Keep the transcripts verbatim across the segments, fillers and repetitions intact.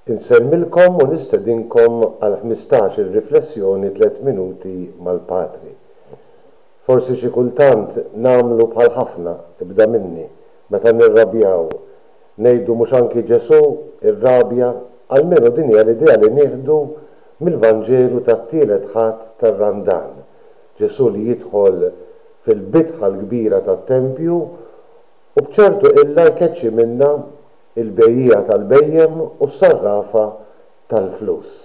Insemmilkom u nistedinkom għal ħmistax riflessjoni tliet minuti mal-Patri. Forsi xi kultant namlu bħal ħafna ibda minni meta nirrabjaw ngħidu mhux anki Ġesu irrabja, almenu din hija l-idea li nieħdu mill-Vanġelu tat-tielet ħadd tar-Randan. Ġesu li jidħol fil-bitħa l-kbira tat-Tempju u bċertu illa jkeċċi minna il-bejjija tal-bejjem u s-sarrafa tal-flus.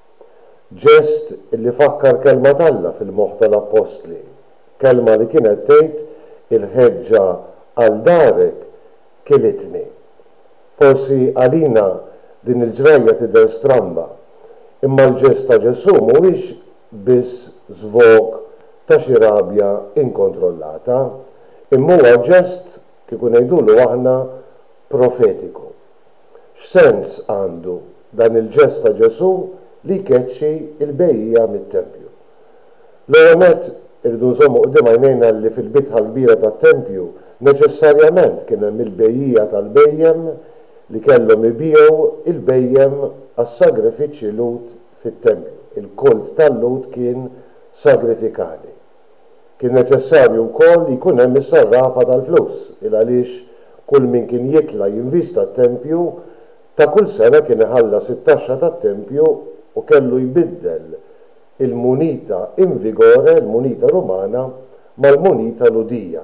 Ġest illi fakkar kelma talla fil-moħħ tal-Apostli, kelma li kienet tgħid il-ħeġġa għal darek kilitni. Forsi għalina din il-ġrajja tidher stramba, imma l-ġest ta' Ġesu mhuwiex biss żvog ta' xi rabja inkontrollata, imma huwa ġest kieku ngħidulu aħna profetiku. X'sens għandu dan il-ġest ta' Ġesu li jkeċċi il-bejjija mit-Tempju? L-ewwel nett irridu nżommu quddiem għajnejna li fil-bitħa l-kbira tat-Tempju neċessarjament kien hemm il-bejjija tal-bejjem li kellhom ibigħu il-bejjem għas-sagrifiċċji lut fit-Tempju. Il-kult tal-lut kien sagrifikali. Kien neċessarju wkoll li jkun hemm is-sarrafa tal-flus il għaliex kull min kien jitla jinvista t-Tempju ta' kull sena kien iħallas it-taxxa tat-Tempju u kellu jbiddel il-munita in vigore, il-munita rumana, mal-munita ludija.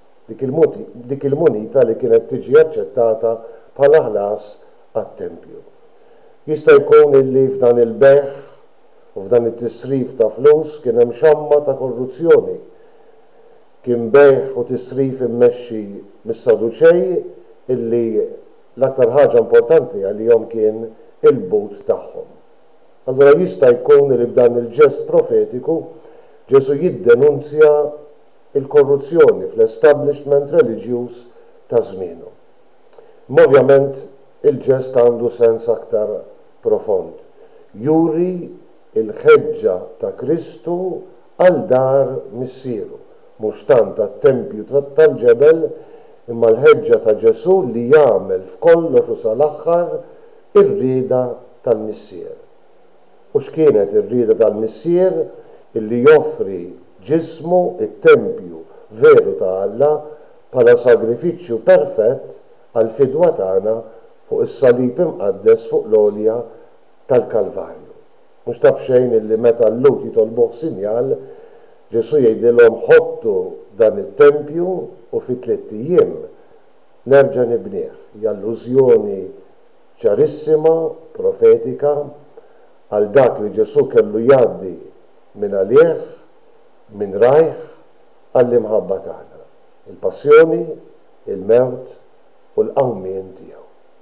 Dik il-munita li kienet tiġi aċċettata bħala ħlas għat-Tempju. Jista' jkun illi f'dan il-beħ u f'dan it-tisrif ta' flus kien hemm xamma ta' korruzzjoni. Kien beħ u tisrif immexxi mis-Saduċej illi l-aktar ħaġa importanti għalihom kien il-but tagħhom. Allura jista' jkun li b'dan il-ġest profetiku Ġesu jiddenunzja il-korruzzjoni fl-establishment reliġjuż ta' żmienu. Ma ovvjament il-ġest għandu sens aktar profond. Juri il-ħeġġa ta' Kristu għal dar missieru. Mhux tant tat-Tempju tal-ġebel, imma l-ħeġġa ta' Ġesu li jagħmel f'kollox u sal-aħħar ir-rieda tal-missier. U x'kienet ir-rieda tal-missier? Illi joffri ġismu it-Tempju veru ta' Alla bħala sagrifiċċju perfett għal fidwa tagħna fuq is-salib imqaddes fuq l-għolja tal-Kalvarju. Mhux ta' bxejn illi meta l-lut jitolbuh sinjal Ġesu jgħidilhom ħottu dan it-Tempju u fi tliet ijiem nerġa' nibnieh. Hija allużjoni ċarissima, profetika, għal dak li Ġesu kellu jgħaddi minn għalih, minn rajh, għall-imħabba tagħna. Il-passjoni, il-mewt u l-qawmien tiegħu.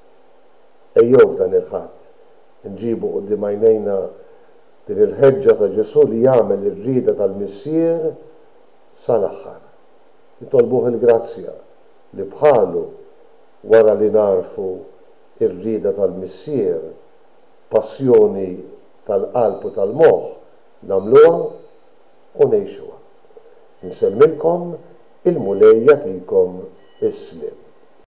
Ejjew f'dan il-ħadd nġibu quddiem għajnejna din il-ħeġġa ta' Ġesu li jagħmel ir-rieda tal-missier sal-aħħar. Nitolbuh il-grazzja li bħalu wara li narfu ir-rieda tal-missier, passjoni tal-qalb u tal-moħħ nagħmluha u ngħixuha. Nsemmilkom il-mulej jagħtikom is-slim.